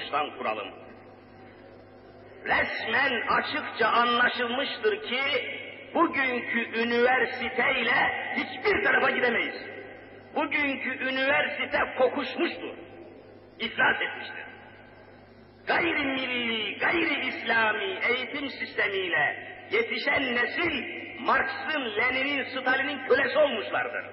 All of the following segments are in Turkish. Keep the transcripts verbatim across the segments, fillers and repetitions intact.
baştan kuralım. Resmen açıkça anlaşılmıştır ki bugünkü üniversiteyle hiçbir tarafa gidemeyiz. Bugünkü üniversite kokuşmuştur, iflas etmiştir. Gayri milli, gayri İslami eğitim sistemiyle yetişen nesil Marx'ın, Lenin'in, Stalin'in kölesi olmuşlardır.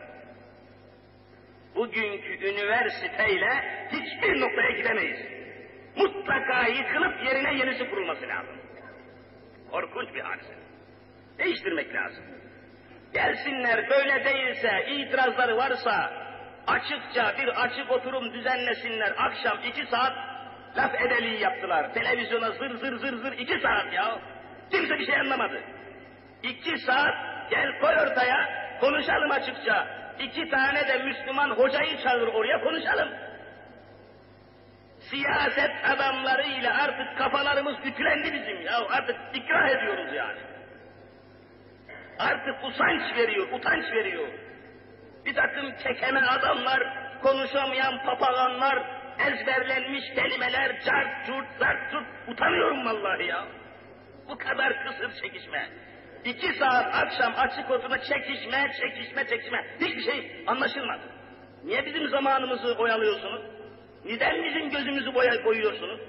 Bugünkü üniversiteyle hiçbir noktaya gidemeyiz. Mutlaka yıkılıp yerine yenisi kurulması lazım. Korkunç bir hadise. Değiştirmek lazım. Gelsinler, böyle değilse, itirazları varsa açıkça bir açık oturum düzenlesinler. Akşam iki saat laf edeliği yaptılar. Televizyona zır zır zır zır iki saat ya. Kimse bir şey anlamadı. İki saat gel koy ortaya, konuşalım açıkça. İki tane de Müslüman hocayı çağır oraya, konuşalım. Siyaset adamlarıyla artık kafalarımız ütülendi bizim ya. Artık ikrah ediyoruz yani. Artık usanç veriyor, utanç veriyor. Bir takım kekeme adamlar, konuşamayan papaganlar, ezberlenmiş kelimeler, cart curt, zart curt, utanıyorum vallahi ya. Bu kadar kısır çekişme. İki saat akşam açık oturma çekişme, çekişme, çekişme. Hiçbir şey anlaşılmadı. Niye bizim zamanımızı oyalıyorsunuz? Neden bizim gözümüzü boya koyuyorsunuz?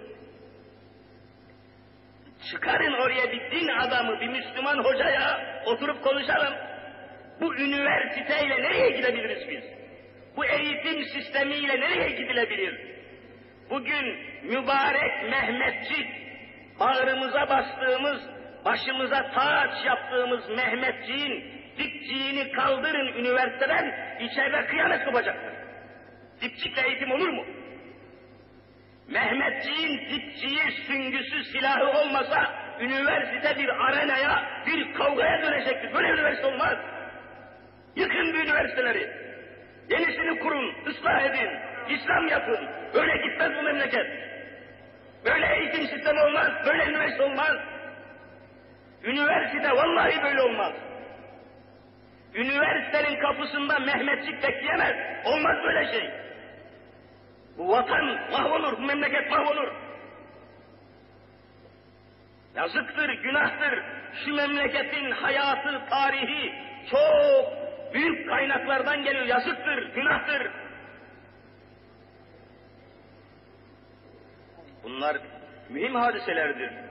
Çıkarın oraya bir din adamı, bir Müslüman hocaya, oturup konuşalım. Bu üniversiteyle nereye gidebiliriz biz? Bu eğitim sistemiyle nereye gidilebilir? Bugün mübarek Mehmetçik, bağrımıza bastığımız, başımıza taç yaptığımız Mehmetçiğin dipçiğini kaldırın üniversiteden, içeride kıyamet kopacaktır. Dipçikle eğitim olur mu? Mehmetçiğin dipçiği, süngüsü, silahı olmasa üniversite bir arenaya, bir kavgaya dönecektir. Böyle üniversite olmaz. Yıkın bu üniversiteleri. Yenisini kurun, ıslah edin, İslam yapın. Böyle gitmez bu memleket. Böyle eğitim sistemi olmaz, böyle üniversite olmaz. Üniversite vallahi böyle olmaz. Üniversitenin kapısında Mehmetçik bekleyemez. Olmaz böyle şey. Bu vatan mahvolur, bu memleket mahvolur. Yazıktır, günahtır. Şu memleketin hayatı, tarihi çok büyük kaynaklardan geliyor. Yazıktır, günahtır. Bunlar mühim hadiselerdir.